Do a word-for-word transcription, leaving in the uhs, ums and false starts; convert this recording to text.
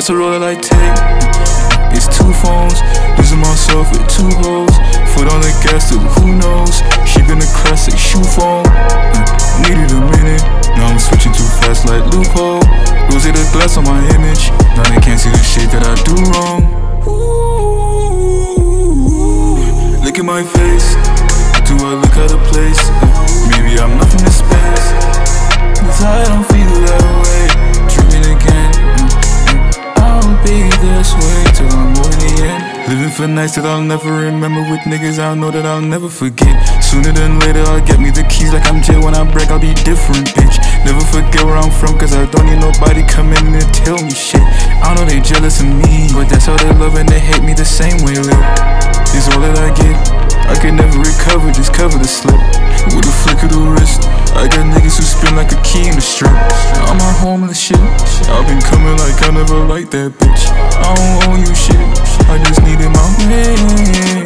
What's the road that I take? It's two phones, losing myself with two hoes. Foot on the gas till who knows. She been a classic shoe phone. Needed a minute, now I'm switching too fast like loophole. Rose the glass on my image, now they can't see the shit that I do wrong. Ooh, look at my face, do I look out of place? Maybe I'm nothing to space, cause I don't feel that way. Dreaming again, I'll be this way till I'm more in the end. Living for nights that I'll never remember with niggas I know that I'll never forget. Sooner than later I'll get me the keys like I'm Jay. When I break I'll be different, bitch. Never forget where I'm from, cause I don't need nobody come in and tell me shit. I know they jealous of me, but that's how they love and they hate me the same way, lil. It's all that I get, I can never recover, just cover the slip with a flick of the wrist. I got niggas who spin like a key in the strip. I'm at home and shit, I've been coming like I never liked that bitch. I don't owe you shit, I just needed my way.